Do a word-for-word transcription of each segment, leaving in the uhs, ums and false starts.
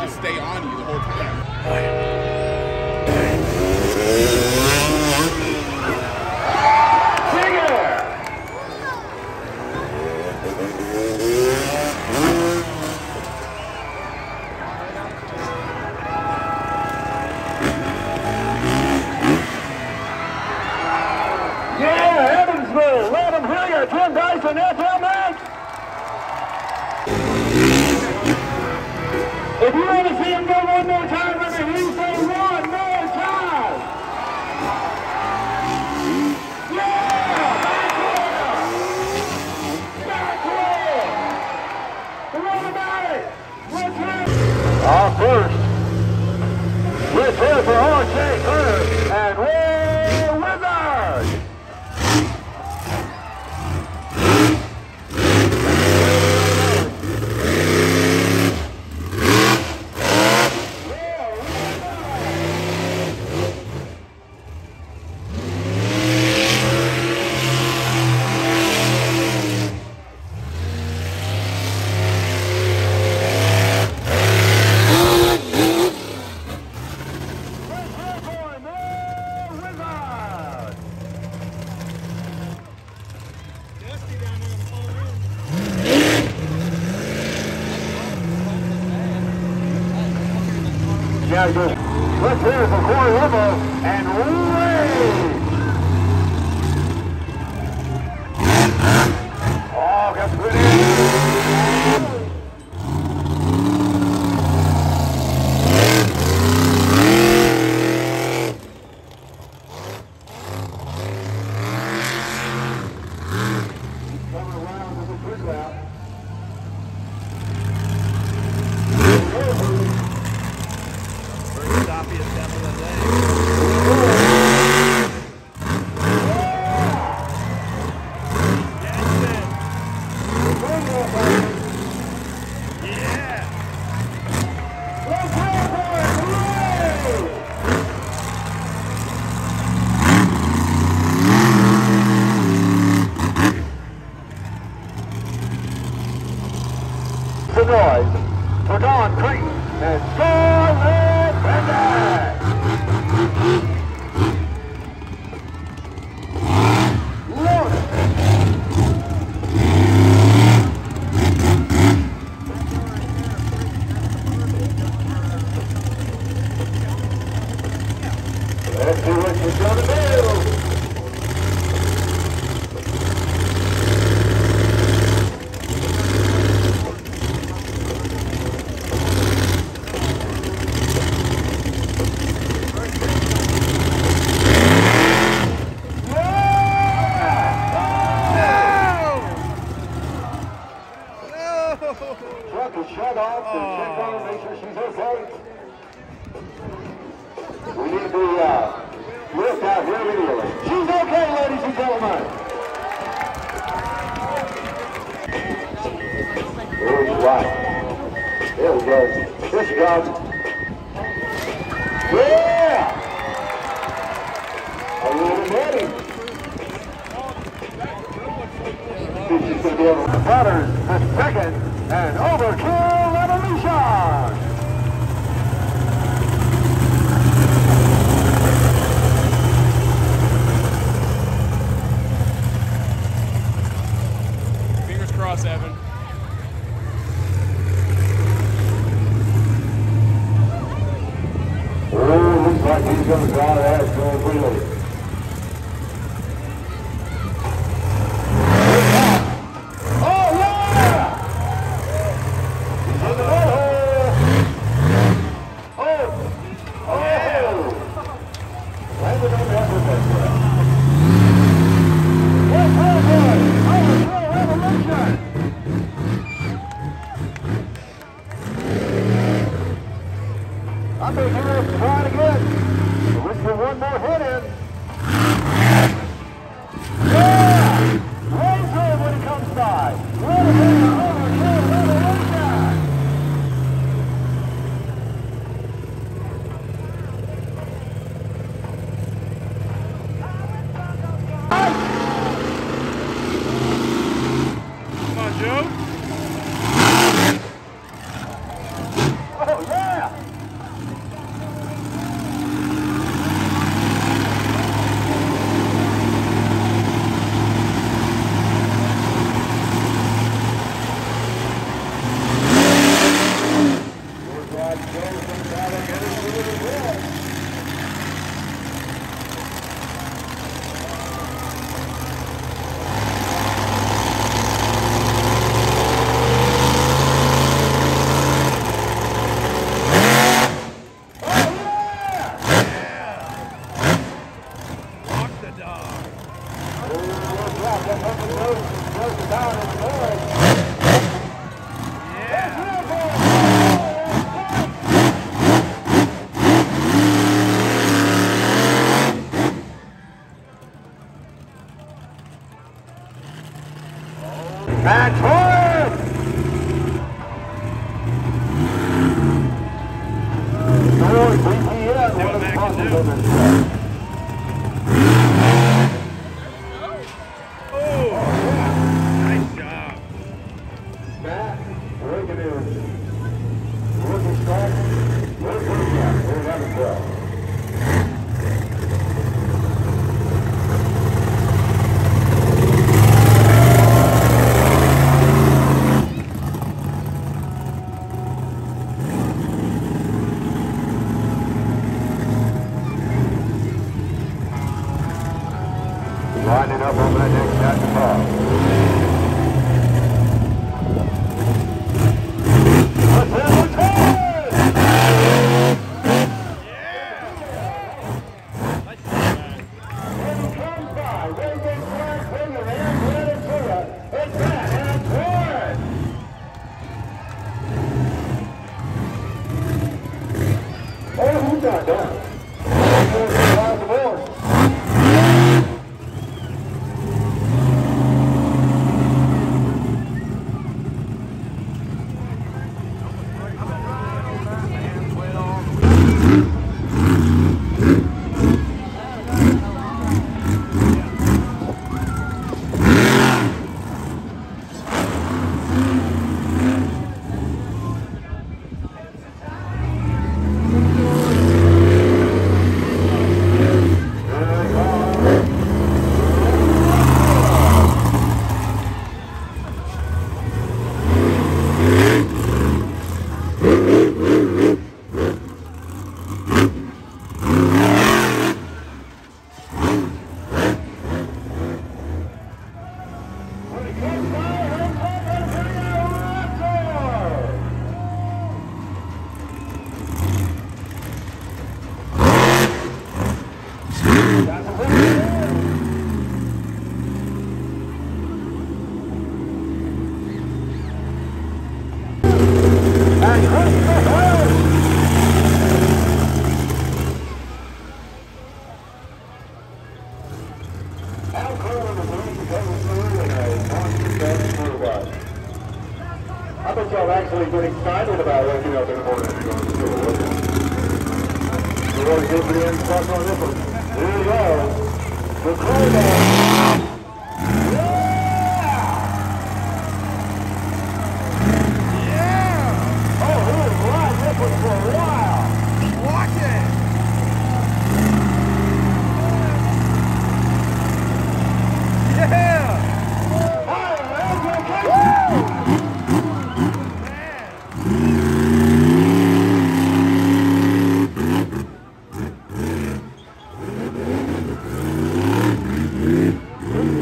just stay on you the whole time. Yeah, Evansville, let him hear you. Tim Dyson, F M X. If you want to see him go one more time, let me hear you say one more time. Yeah! Back wheel! Back wheel! What about it? Let's hear. Off first. Let's hear for R J Turner and Ray Wizard. Yeah, just let's hear it for Corey Ribbo and Ray. Oh, got the good in. Coming around with the quick lap. The noise for Don Creek and Scarlett Bender. Loaded. Let's see what she's gonna do. Truck is shut off to oh. check on her, make sure she's okay. We need the uh, lift out here immediately. She's okay, ladies and gentlemen. Oh, she's right. There we go. There she goes. Yeah! A little ready. She's going to be able to batters the second and overkill evolution. Fingers crossed, Evan. Oh, looks like he's going to draw that going freely. I think he wants to try it again. Let's get one more hit in. Yeah! Raise him when he comes by. Let him in the overkill revolution. Come on, Joe. Oh, yeah! And forward! George B P M, one of the sponsors of this track. Oh, nice job. Matt, working in. Working strong. Working out. We're having well. Lining up on that next shot to fall. Let's have a turn! When he comes by, wave that flag, bring your hands, let it to you. It's back and forward! Oh, who's not done? Across the board. I bet y'all actually get excited about waking up in the morning and going to school. We're going to give the end plus on this one. Here we go. The Crowbar. Yeah! Oh, he was riding this one for a while. Watch it! Yeah! Hi, man, you okay? Woo!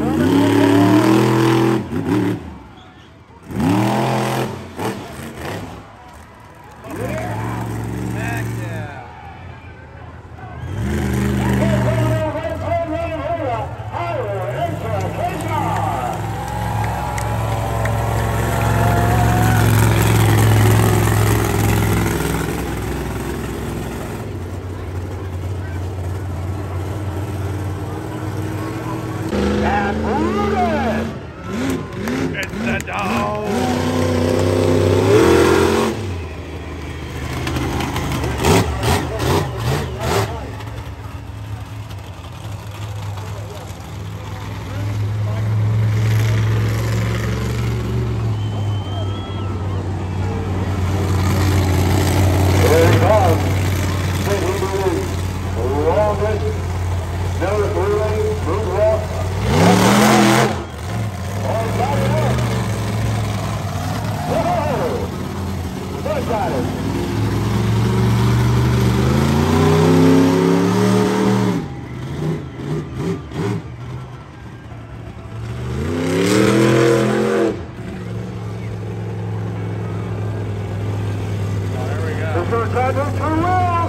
brand new two wheels.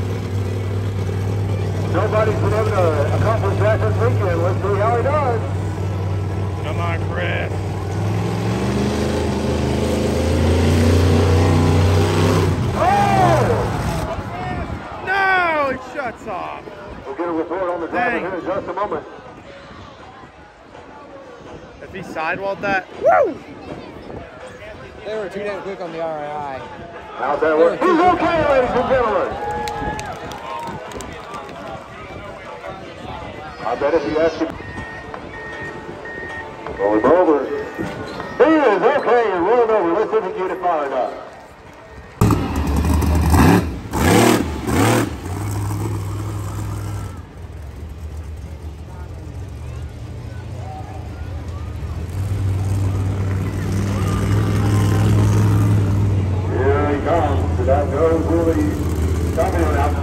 Nobody's been able to accomplish that this weekend. Let's see how he does. Come on, Chris. Oh! No, it shuts off. We'll get a report on the driver Dang. here in just a moment. If he sidewalled that, woo! They were too damn quick on the R I I. How's that work? He's okay, ladies and gentlemen. I bet if you ask him. Roll him over. He is okay and rolled over. Let's see if we can get it fired up. Here he comes. So that goes Willie. Coming on out.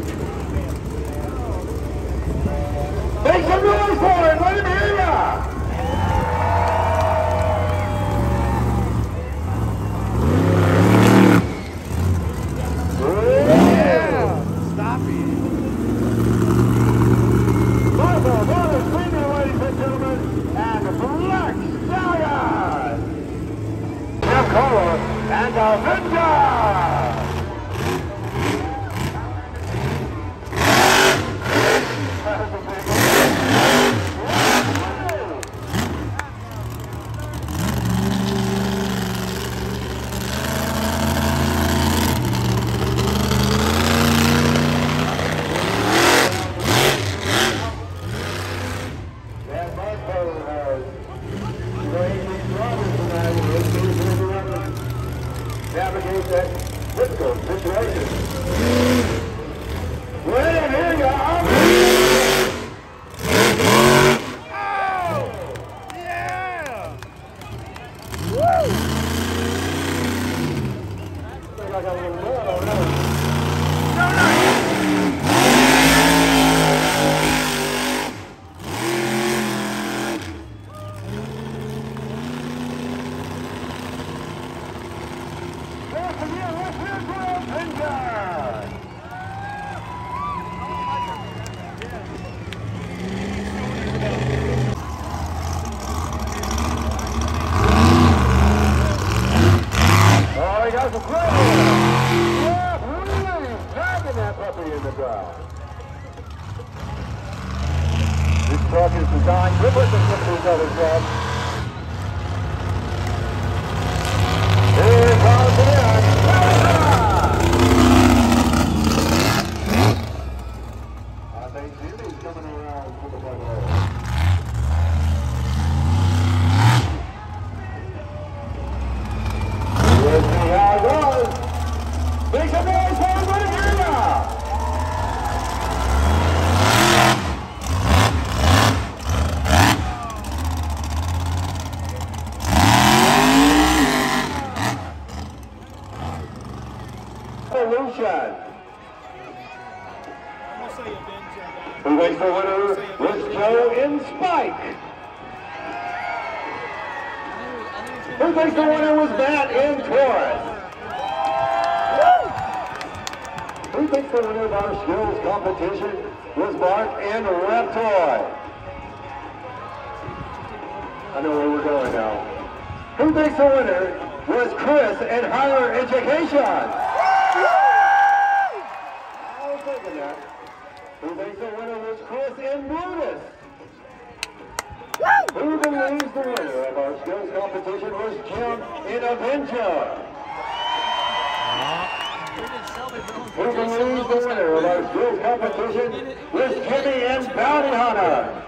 Make some noise for it. Let him hear ya. Yeah! Stop it. Michael Wallace Senior, ladies and gentlemen, and the Black Stallion. Jeff Kohler and Avenger. Navigate that difficult situation. Well, here you are. Oh! Yeah! Woo! I think I got a little blood on that. No, no! Once again, let's hear it for Avenger. Oh, he got some credit. Yeah, really dragging that puppy in the ground. This truck is designed different than some of these other trucks. Here comes the I think Jimmy's coming around for the bubble. Let's see how it goes. Make some noise for everybody here now. Evolution. Who makes the winner was Joe in Spike. Who thinks the winner was Matt in Taurus? Who thinks the winner of our skills competition was Mark in Reptoy? I know where we're going now. Who thinks the winner was Chris in higher education? I was thinking that. Who thinks the winner was Chris in Brutus? Who believes the winner of our skills competition was Jim in Avenger? Who believes the winner of our skills competition was Jimmy in Bounty Hunter?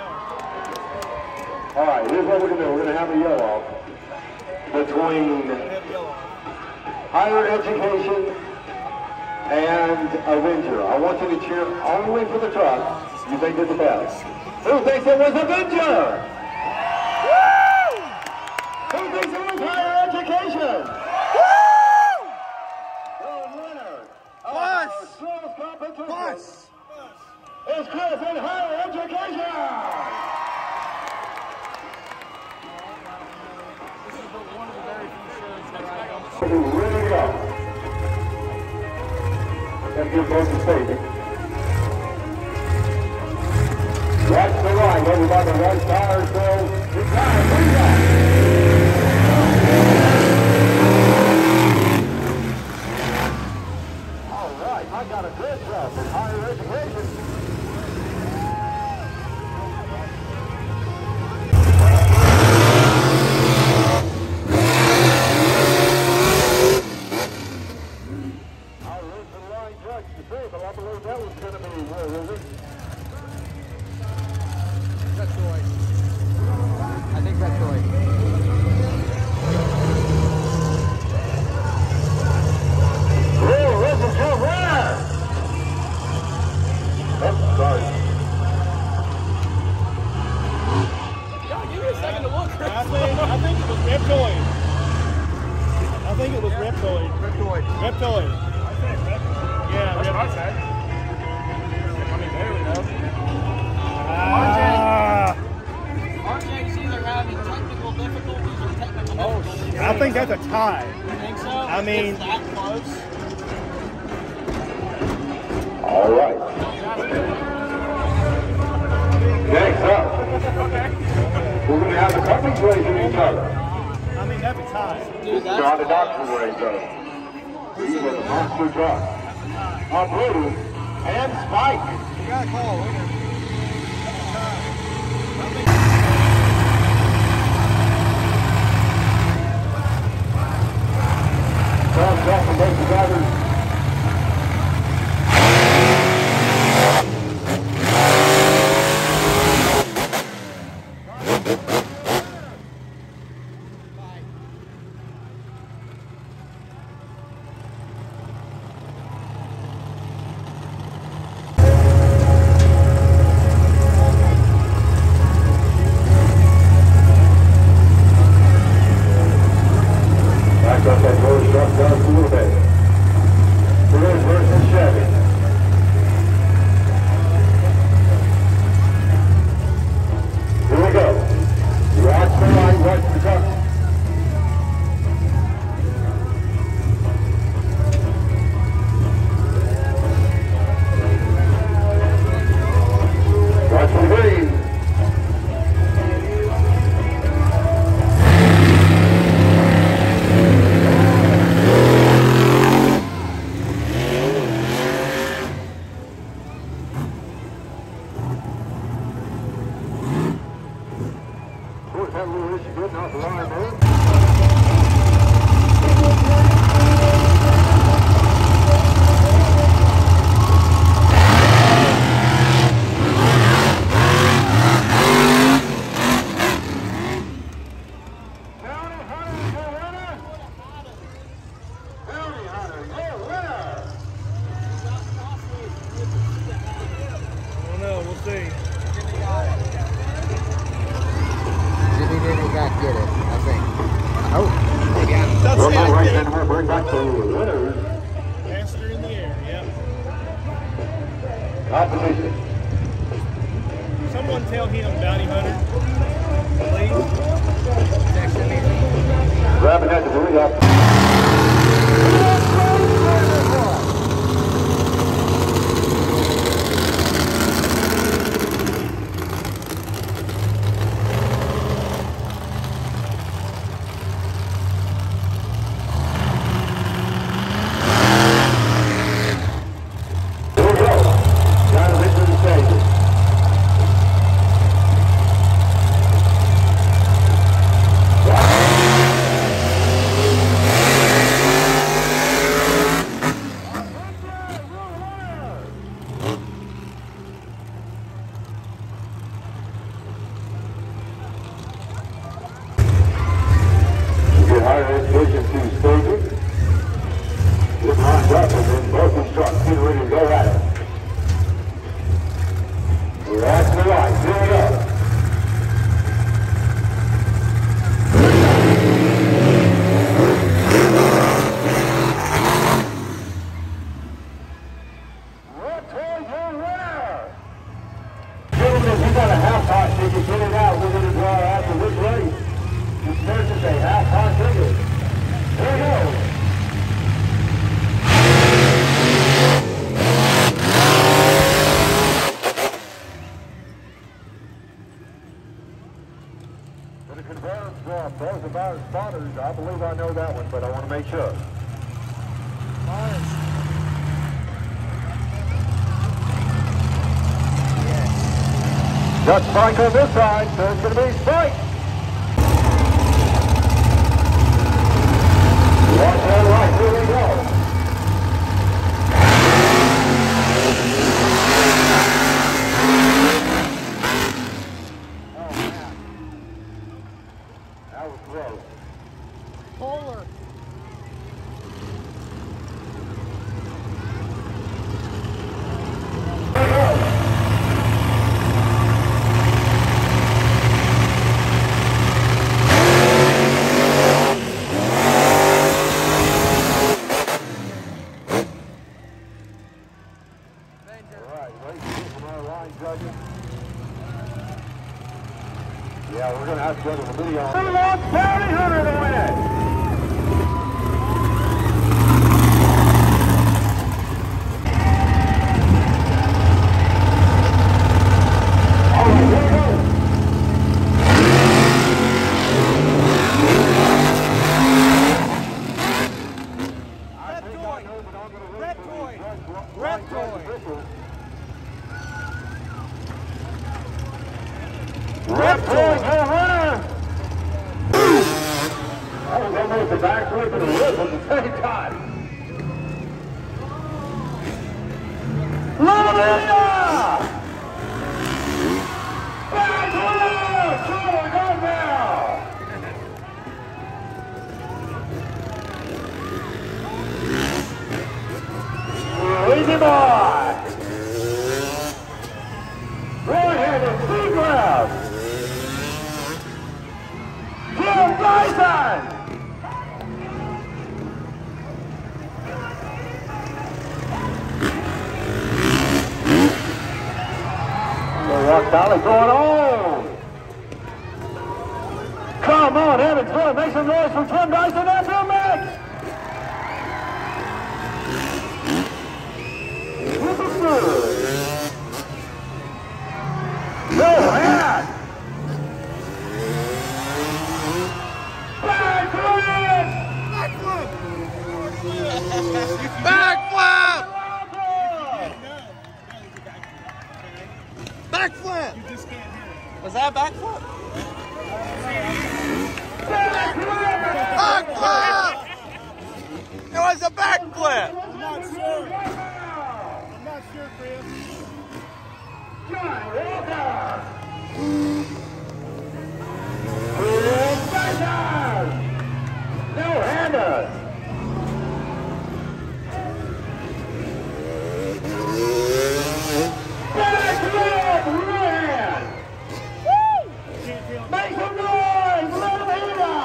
All right, here's what we're going to do. We're going to have a yell-off between higher education and Avenger. I want you to cheer only for the truck you think is the best. Who thinks it was Avenger? Woo! Who thinks it was higher education? Woo! The winner of our skills competition Plus. is Chris in higher education. Ready to go. Gotta give both the safety. Watch the right, everybody, the right tire, so good time, good time. All right, I got a good job in higher education. I believe that was going to be where was it? That's Troy. I think that's Troy. Oh, this is your winner! Oh, sorry. God, give me a second to look. I think, I think it was Reptoid. I think it was Reptoid. Reptoid. Reptoid. Yeah, That's Reptoid. what I said. I mean, there we go. Ah. R J's either having technical difficulties or technical Oh, difficulties. shit. I think that's a tie. You think so? I mean- It's that close. All right. Next up, we're going to have the companies racing each other. I mean, that's a tie. Dude, that's John the close. Doctor race though. These are the monster truck. On blue, and Spike. You got a call, winner. Thumbs up from both the drivers. Back up that road truck down a little bit. Ford versus Chevy. Here we go. Watch the line, watch the truck. Watch the green. Ford had a little issue getting off the line there. County Hunter, your winner. County Hunter, your winner. I don't know. We'll see. Jimmy didn't not get it, I think. Oh, maybe I That's Well, it. now I right think. then we'll bring back the winners. Master in the air. Yep. Opposition. Someone tell him, Bounty Hunter, please. Grabbing at the buoy up. Here we go. Down to the the stage. I know that one, but I want to make sure. Got Spike on this side, so it's going to be Spike. Watch that right, here we go. Oh, man. That was close. Polar. Yeah, we're going to have to go to the video. Who wants Bounty Hunter to win? All right, here we go. Reptoid. Reptoid. Reptoid, home runner! That was almost a backflip and a whip at the same time. Lavinia! Backflip! Going on now! Easy boy! Right-handed sea grab! Jim Dyson! The Rock Valley going on! Come on, Evansville, make some noise for Tim Dyson and Bill Max! This is good! No hand! Backflip! Backflip! Backflip! Backflip! You just can't hear it. Was that a backflip? Backflip! It was a backflip! I'm not sure. I'm not sure, Chris. John Walker! Chris Dyson! No-hander! Backflip! Ryan! Woo! Make some noise! Lavinia!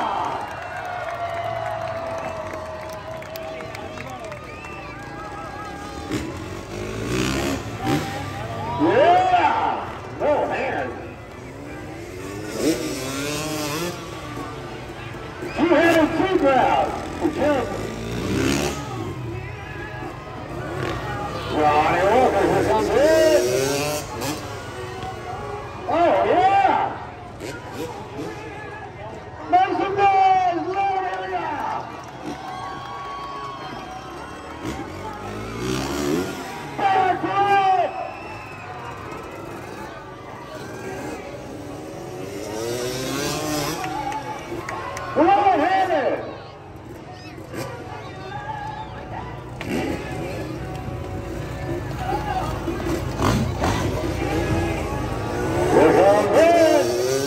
Yeah! No hand! Two-handed two crowd for Jim. Johnny Walker, here comes it. Oh, yeah! Make some noise, Lavinia! Backflip! Right-handed! Here comes it!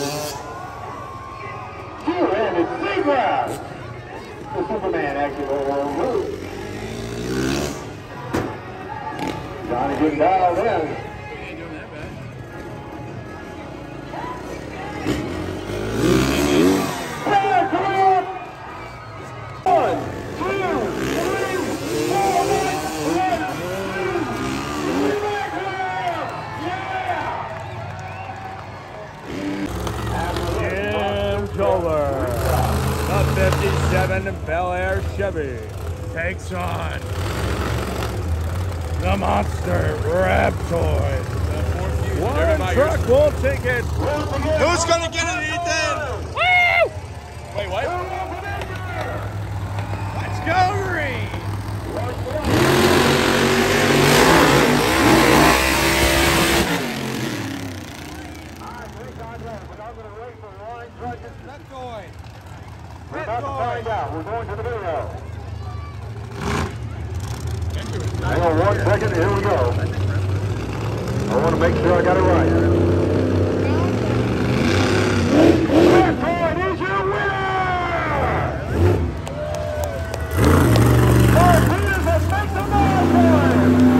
Two-handed sea grab! The Superman actually will move. Johnny getting dialed in. Backflip! One, two, three, four, one, one, two, three, backflip! Yeah! Jim Toller, the fifty-seven Bel Air Chevy, takes on the monster Reptoid. One truck will take it. Who's gonna get it, Ethan? Wait, what? Go green! Not going. We're about to find out. We're going to the video. Hang on one second. Here we go. I want to make sure I got it right. Red Point is your winner! Martinez has made the ball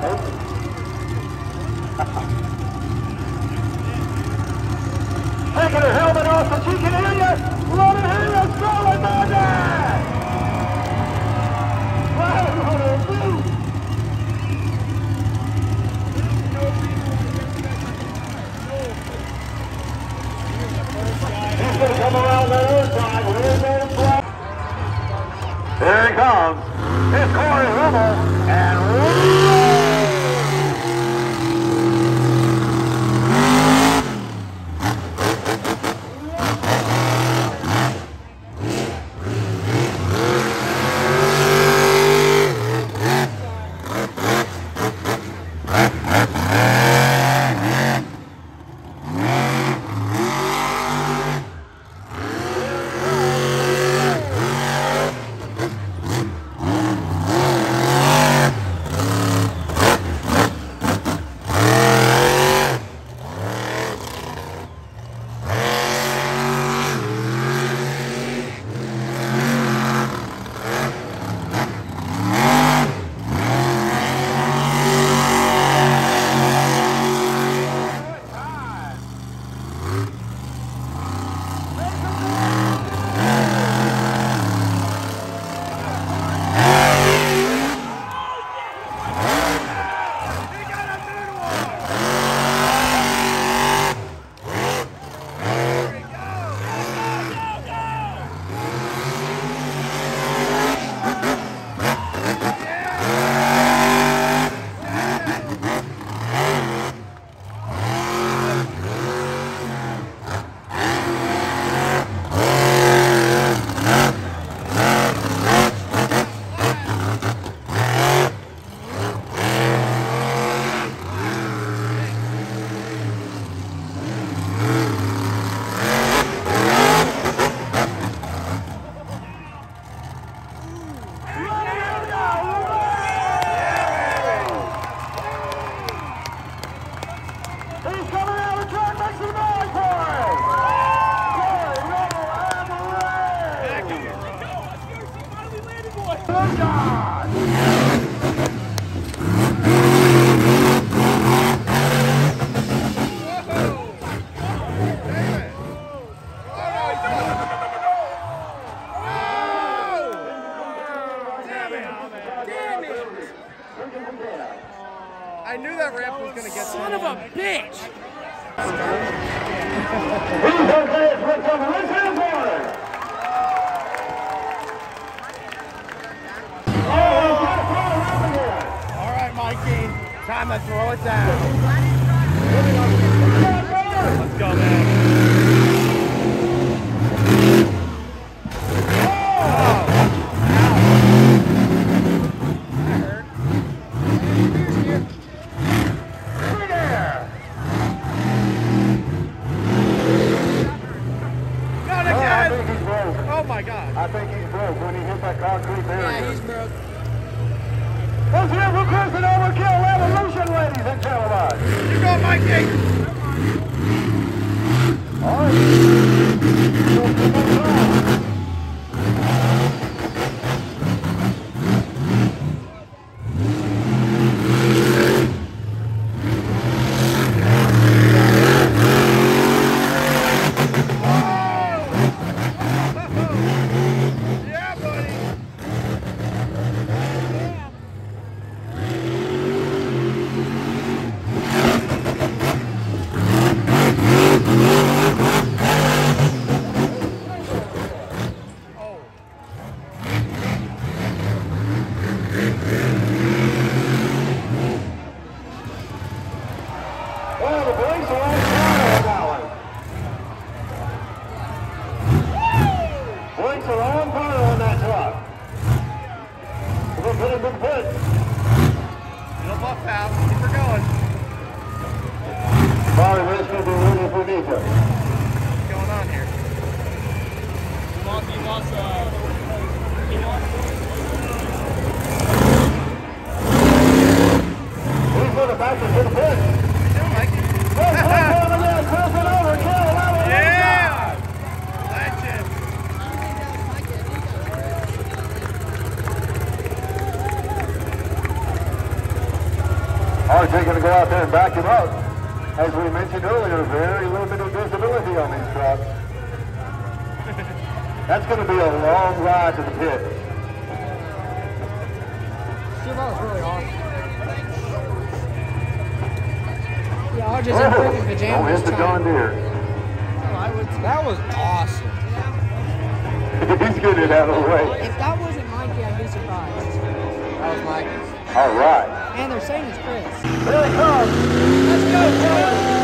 Taking her helmet off so she can hear you. Let her hear you strolling by that. Right on her boot. He's going to come around that other side. We're in there to play. There he comes. It's Corey Hummel and I knew that ramp was going to get Son of a bitch! All right, Mikey. Time to throw it down. Let's go, man. Oh my God. I think he's broke when he hit that concrete barrier. Yeah, he's broke. Let's hear for Chris and Overkill Evolution, ladies and gentlemen. You go, Mikey. All right. Well, the brakes are on fire on that one. Brakes are on fire on that truck. We're put him in pit. Little buff out. Keep her going. Sorry, we're just going to be ready if we need to. What's going on here? He lost, he lost, uh, he lost. He's going to back us to the pit. Yeah! Legend! R J going to go out there and back him up. As we mentioned earlier, very limited visibility on these trucks. That's going to be a long ride to the pit. That was really awesome. Yeah, I was just in freaking pajamas. Don't hit the John Deere. That was awesome. He's getting it out of the way. If that wasn't Mikey, I'd be surprised. That was Mikey. All right. And they're saying it's Chris. Here it comes. Let's go, Chris!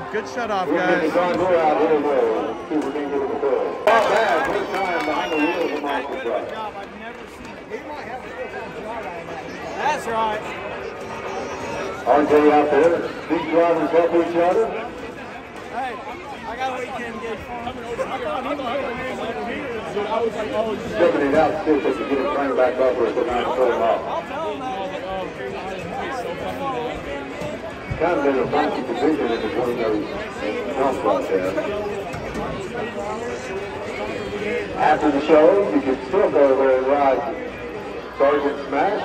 Good shut off, We're getting guys. John Moore out here, though. See if we can get him a goal. Not bad. First time behind the wheels of Michael Price. That's right. R J out there. These drivers help each other. Hey, I got a weekend gig for him. I thought he was going to hang over here. So I was like, oh, he's Stepping it out, see if they can get him cranked back up or if they're not pull him off. I'll tell him that. Kind of been a funky division in between those jumps right there. After the show, you can still go there and ride Sergeant Smash.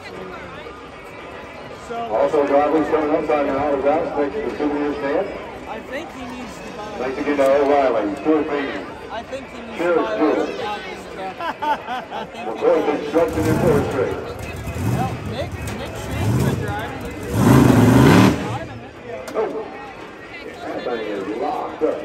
Also, drivers coming up signing autographs next to the souvenir stand. I think he needs to buy. Thanks again to O'Reilly, Stuart Bean, I think he needs Cheers, to buy Stuart. those goggles. I think he McCoy does. Construction and Forestry. Well, Nick, Nick Shane's been driving. He's been driving it. Oh, that thing is locked up.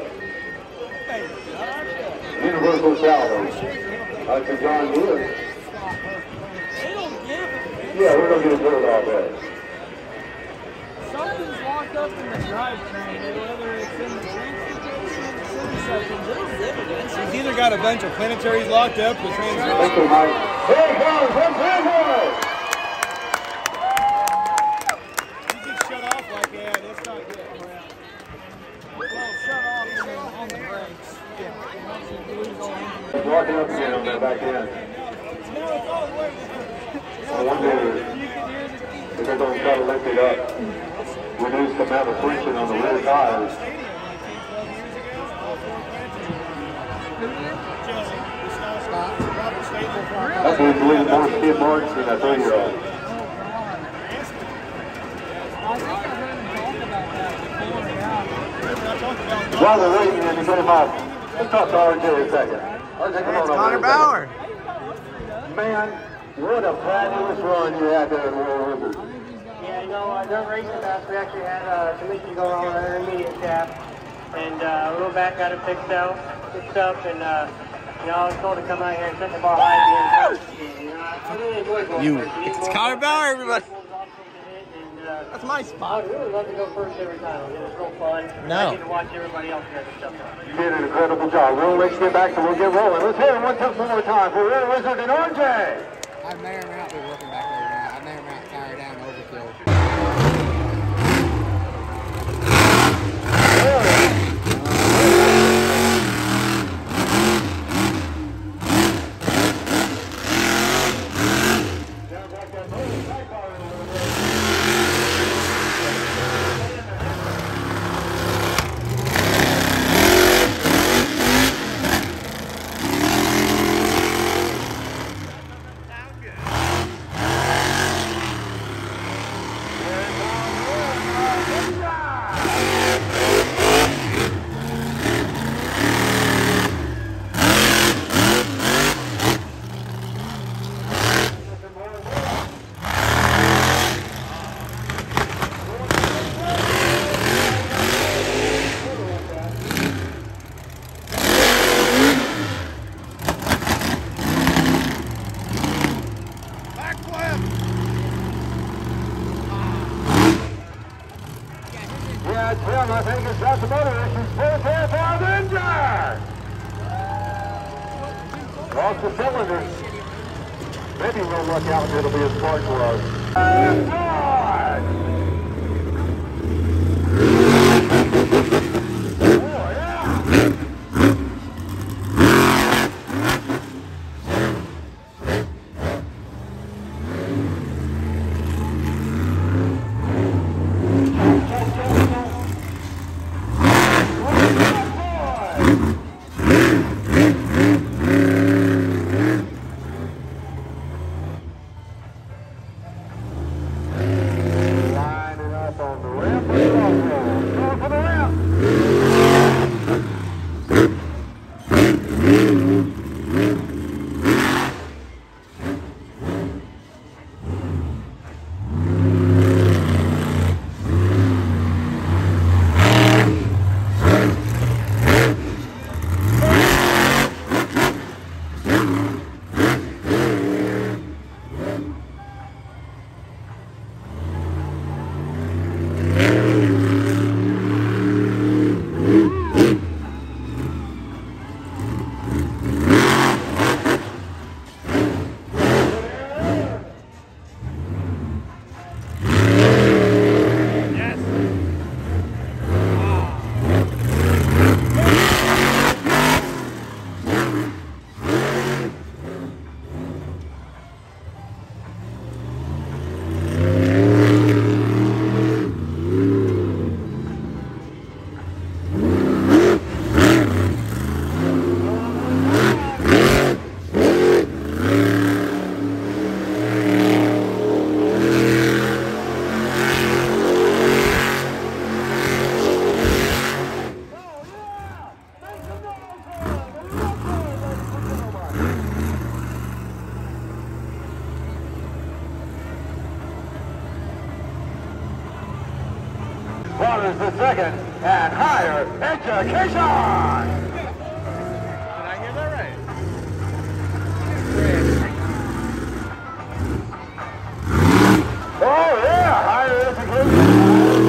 Universal Salvage. That's a John Deere. They don't give him. Yeah, we're going to get it pulled off there. Something's locked up in the drivetrain, whether it's in the transportation, it's in something. They don't give it. He's either got a bunch of planetaries locked up, the transmission. Thank you, Mike. Here he comes, one Playboy! He gets shut off like that. That's not good. Well, shut off and then on the brakes. Yeah. Once you lose all engine. He's walking up again on that back end. I wonder if they're going to try to lift it up. Reduce the amount of friction on the rear tires. That's what he's leaving more skid marks than a three-year-old. I think I heard him talk about that before, yeah. While they're waiting in to get him off, let's talk to R J a second. R J, come on over Connor here a Bauer. second. Man, what a fabulous run you had there in Royal River. Yeah, you know, uh, during racing fast, we actually had uh, some issues going on with our intermediate shaft, and uh, we went back, got it fixed out, fixed up, and uh, you know, I was told to come out here and set the bar high at the end. You know, I really enjoyed going You- first. it's Connor Bauer, everybody. And, uh, That's my I spot. would really love to go first every time. It was real fun. No. I get to watch everybody else get the stuff done. You did an incredible job. We'll let you get back and we'll get rolling. Let's hear it one time, one more time for Real Wizard and R J. I may or may not be working back over now. I may or may not fire down overkill. Yeah, Tim, I think it's got some other issues. Full tail found injured. Lost the cylinders. Maybe we'll look out and it'll be a spark plug. And God! Oh, yeah! Waters the second, and Higher Education. Did I hear that right? Oh yeah, Higher Education.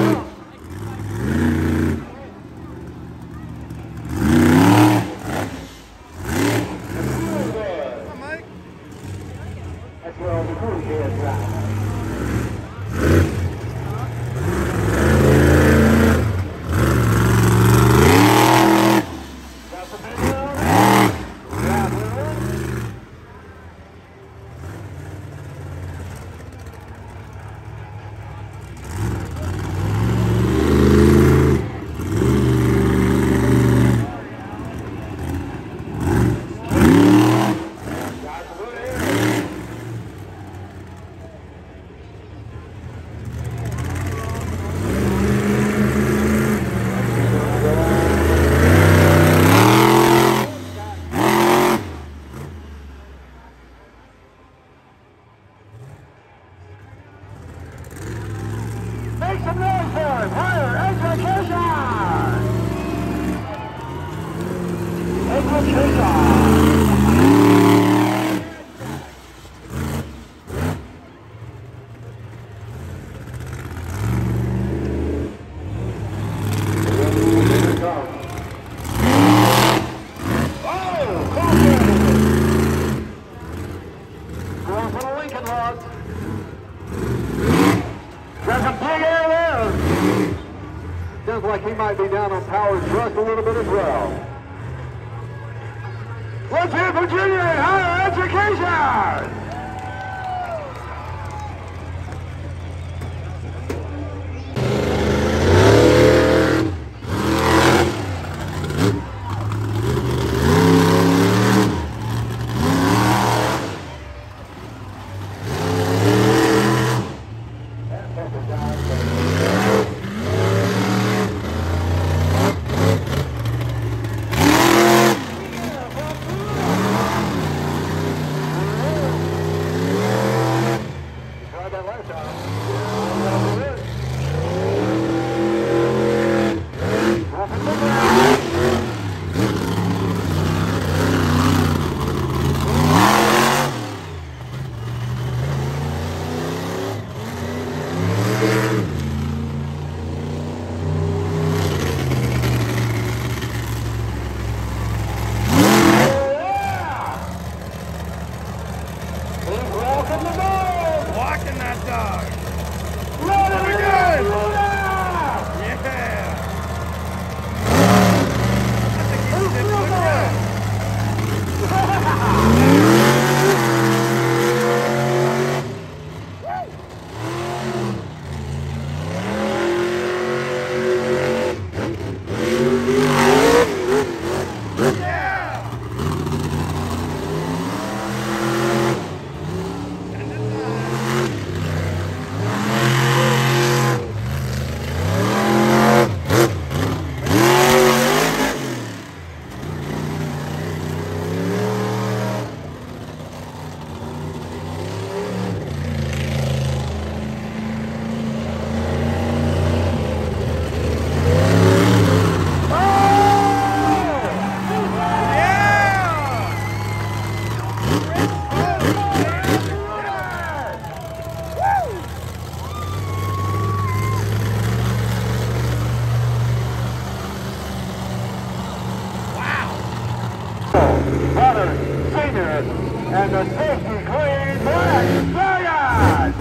That's where all the cool kids are. Make some noise for him! Higher Education! Education! Going for the Lincoln Logs. There's a big air there. Sounds like he might be down on power thrust a little bit as well. Let's hear Virginia and Higher Education! Walking that dog. Load it again. Load Yeah. I think he did good run. Waters Senior and the Safety Queen Black Stallion!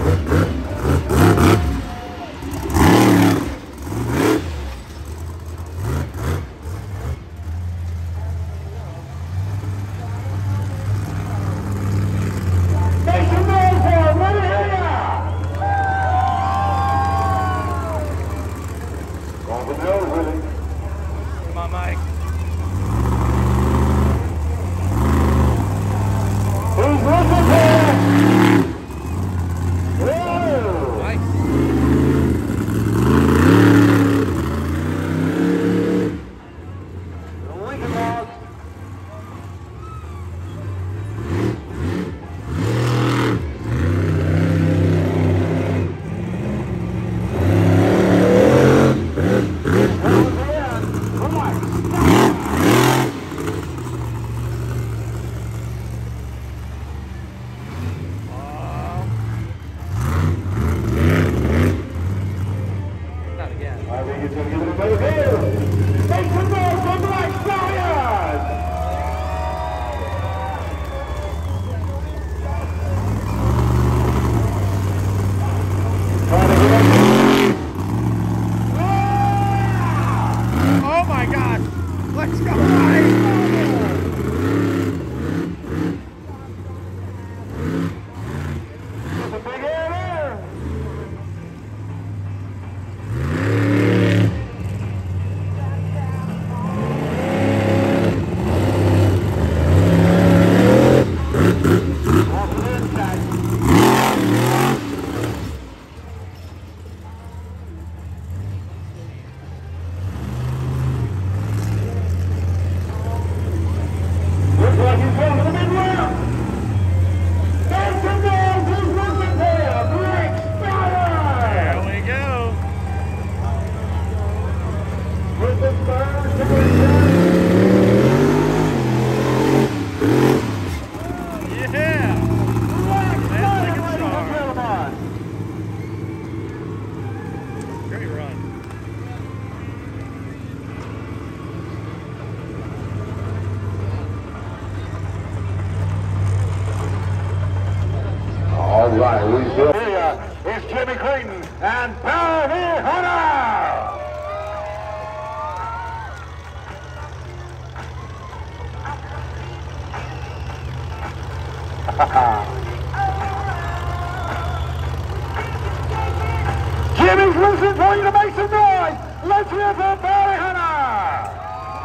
Make some noise for him! Let me hear ya! Going for the nose with him. Come on, Mike. He's looking I think it's going to give it a better here. Make some noise for Black Stallion! Oh my God! Let's go! Right. Right, we still here is Jimmy Creighton and Bellevue Hunter! Jimmy's listening for you to make some noise! Let's hear for Bellevue Hunter!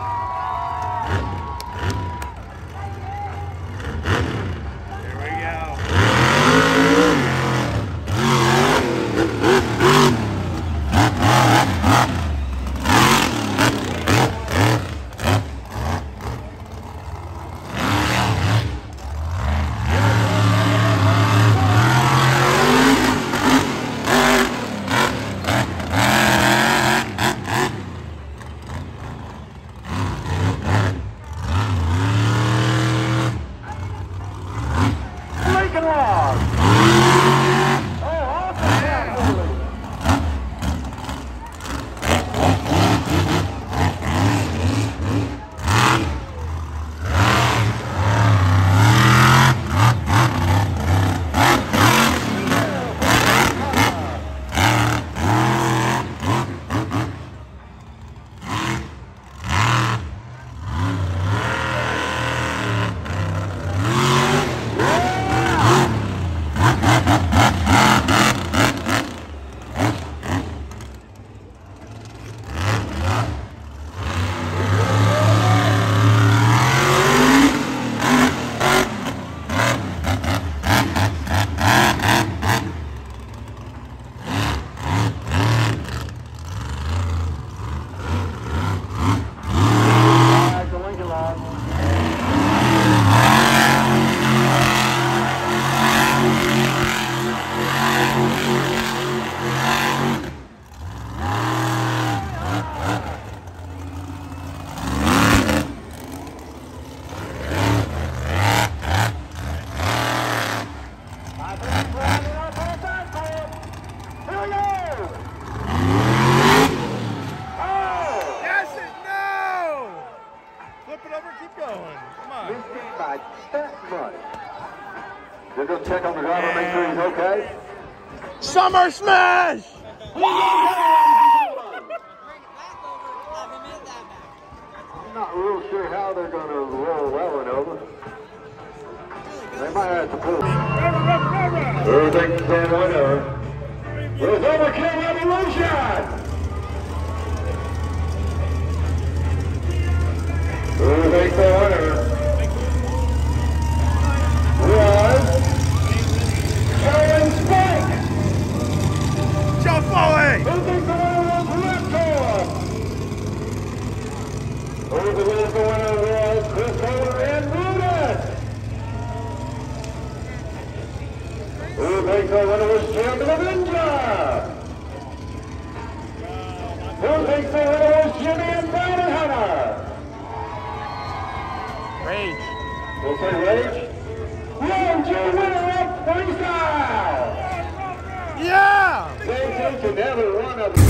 They're going to check on the driver, make sure he's okay. Summer Smash! I'm not real sure how they're going to roll that one over. They might have to pull. Everything's stand one over. There's Overkill Evolution! Everything's stand one over. Was Karen Spike! Joe Foley! Who thinks the winner was Reptor? Who the winner the winner was Chris Taylor and Rudis? Who thinks the winner was Jim the Avenger? Who thinks the winner was Jimmy and Bounty Hunter? Rage. We'll say Rage. Rage, your winner of freestyle! Yeah! They take to every one of them.